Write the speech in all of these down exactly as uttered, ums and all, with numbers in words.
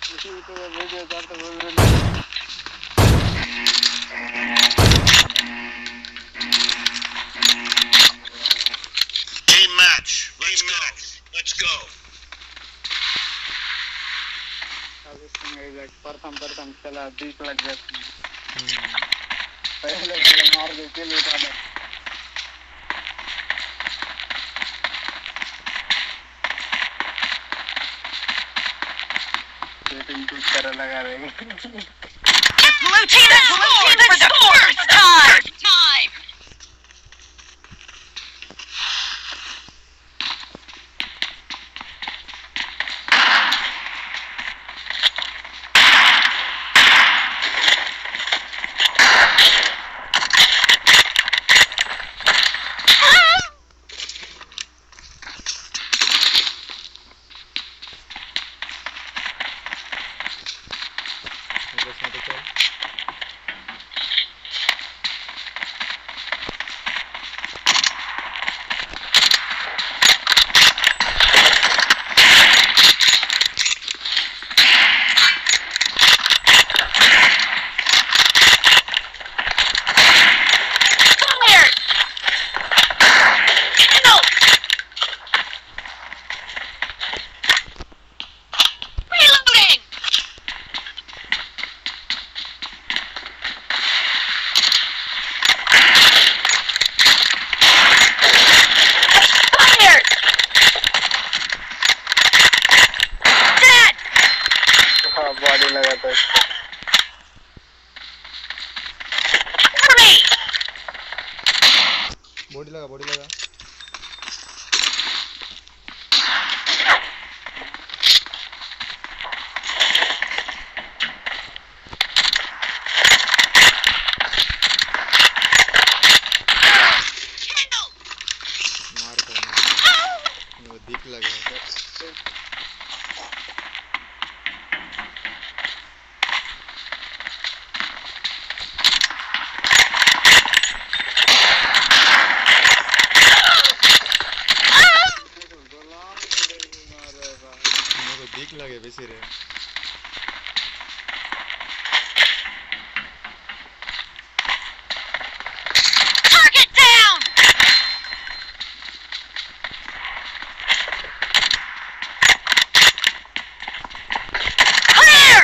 Video करते बोल रहे Team match. Let's go. Let's go. प्रथम प्रथम चला बीस लग जाती पहले पहले मार देते लेटा लगा देंगे Blue team has scored for the first time! Time! Body लगाता है बॉडी लगा बॉडी लगा मार दो वो दिख लगा दिख लगे बेसी रे Target down! Clear!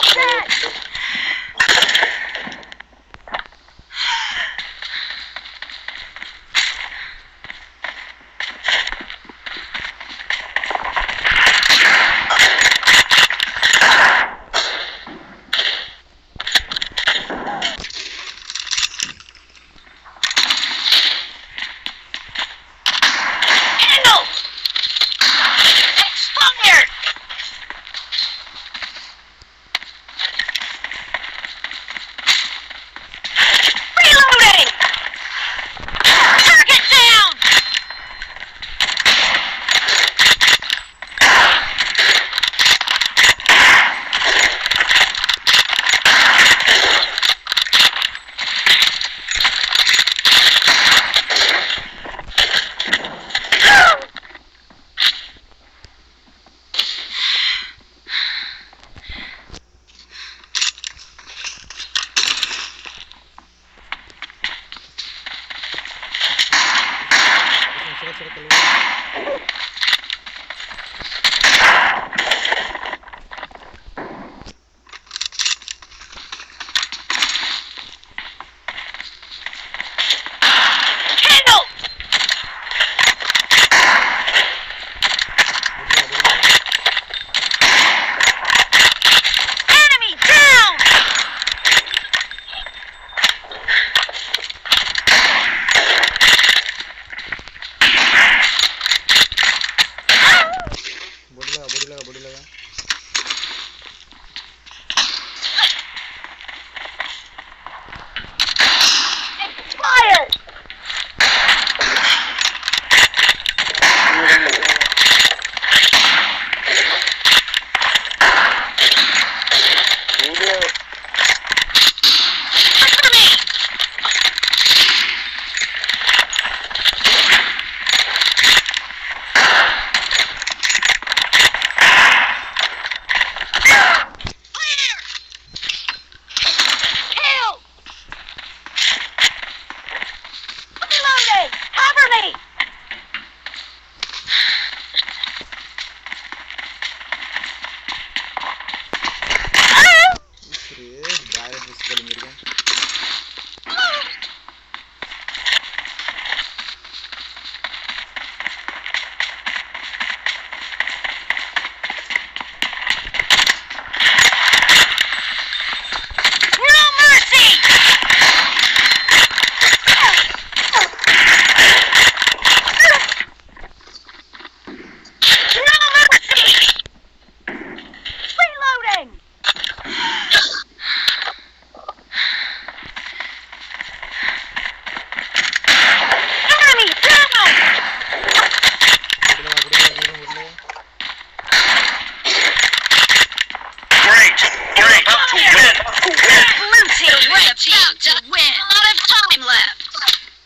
Handle! Expired! Reloading! Target down! इसमें सर सर कल Handle! Enemy down! बॉडी लगा बॉडी लगा बॉडी लगा Expired! Cover me! Fire! Kill! Reloading! Cover me! रे डायरेक्ट इस गल मेरे को No mercy! No mercy! Reloading! Enemy down! Body लगा बॉडी लगा बॉडी लगा Great. You're about to win. Blue team is about to win. A lot of time left.